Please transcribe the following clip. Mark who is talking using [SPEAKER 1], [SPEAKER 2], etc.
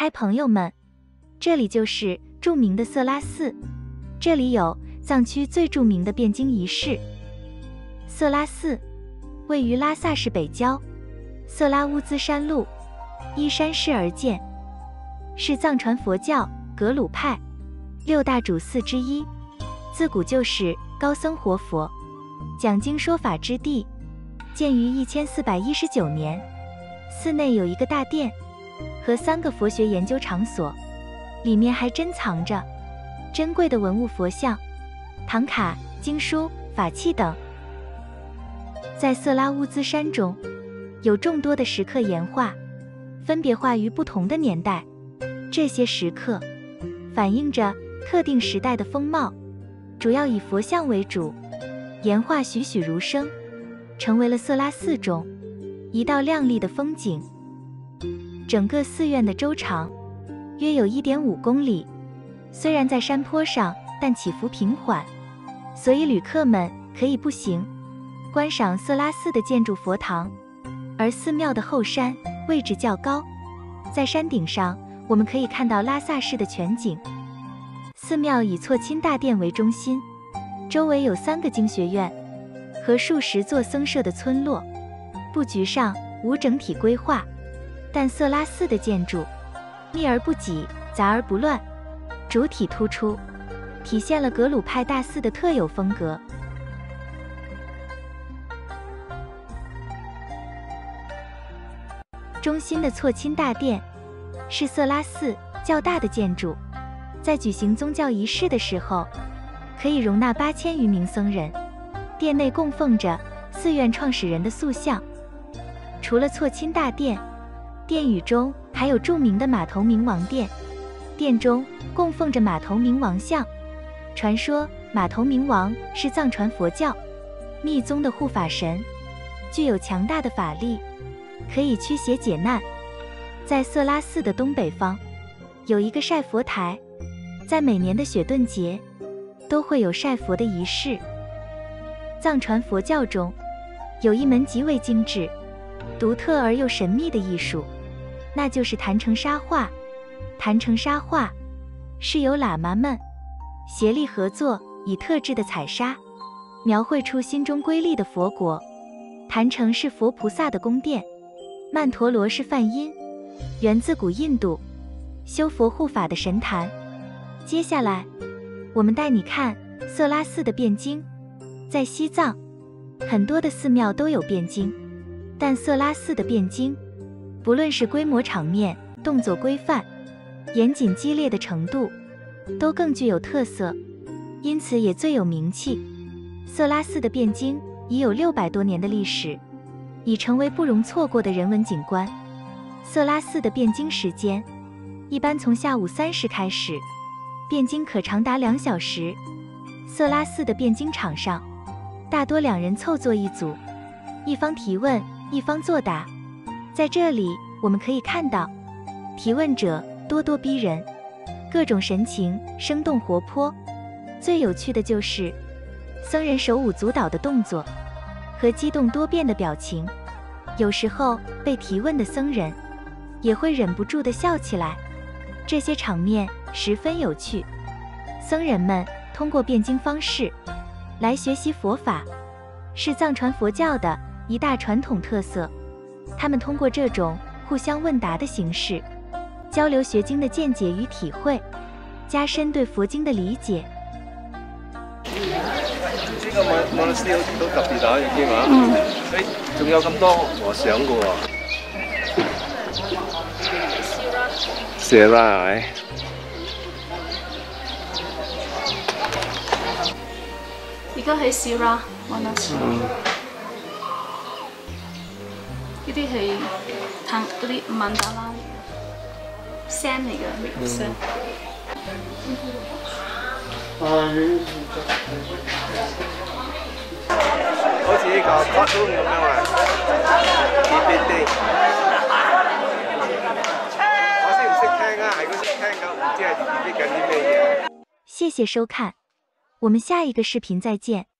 [SPEAKER 1] 嗨，朋友们，这里就是著名的色拉寺，这里有藏区最著名的辩经仪式。色拉寺位于拉萨市北郊色拉乌兹山路，依山势而建，是藏传佛教格鲁派6大主寺之一，自古就是高僧活佛讲经说法之地。建于1419年，寺内有一个大殿和3个佛学研究场所，里面还珍藏着珍贵的文物佛像、唐卡、经书、法器等。在色拉乌兹山中，有众多的石刻岩画，分别画于不同的年代。这些石刻反映着特定时代的风貌，主要以佛像为主，岩画栩栩如生，成为了色拉寺中一道亮丽的风景。整个寺院的周长约有1.5公里，虽然在山坡上，但起伏平缓，所以旅客们可以步行观赏色拉寺的建筑佛堂。而寺庙的后山位置较高，在山顶上我们可以看到拉萨市的全景。寺庙以错钦大殿为中心，周围有3个经学院和数十座僧舍的村落，布局上无整体规划，但色拉寺的建筑密而不挤，杂而不乱，主体突出，体现了格鲁派大寺的特有风格。中心的错钦大殿是色拉寺较大的建筑，在举行宗教仪式的时候，可以容纳8000余名僧人。殿内供奉着寺院创始人的塑像。除了错钦大殿，殿宇中还有著名的马头明王殿，殿中供奉着马头明王像。传说马头明王是藏传佛教密宗的护法神，具有强大的法力，可以驱邪解难。在色拉寺的东北方有一个晒佛台，在每年的雪顿节都会有晒佛的仪式。藏传佛教中有一门极为精致、独特而又神秘的艺术，那就是坛城沙画。坛城沙画是由喇嘛们协力合作，以特制的彩砂描绘出心中瑰丽的佛国。坛城是佛菩萨的宫殿，曼陀罗是梵音，源自古印度修佛护法的神坛。接下来我们带你看色拉寺的辩经。在西藏，很多的寺庙都有辩经，但色拉寺的辩经，不论是规模场面、动作规范、严谨激烈的程度，都更具有特色，因此也最有名气。色拉寺的辩经已有600多年的历史，已成为不容错过的人文景观。色拉寺的辩经时间一般从下午3时开始，辩经可长达2小时。色拉寺的辩经场上，大多2人凑作一组，一方提问，一方作答。在这里我们可以看到，提问者咄咄逼人，各种神情生动活泼。最有趣的就是僧人手舞足蹈的动作和激动多变的表情，有时候被提问的僧人也会忍不住地笑起来。这些场面十分有趣，僧人们通过辩经方式来学习佛法，是藏传佛教的一大传统特色。他们通过这种互相问答的形式，交流学经的见解与体会，加深对佛经的理解。
[SPEAKER 2] 呢個 monastery 都特別啊，已經啊，仲有咁多和尚嘅喎。Sera 係。
[SPEAKER 3] 而家喺 Sera Monastery，呢啲係嗰啲曼達拉嚟嘅聲嚟嘅聲。
[SPEAKER 2] 好似呢個 cartoon 咁樣啊 ，TIBET。我識唔識聽啊？係佢識聽㗎，唔知係 TIBET 緊啲咩嘢。
[SPEAKER 1] 謝謝收看，我們下一個視頻再見。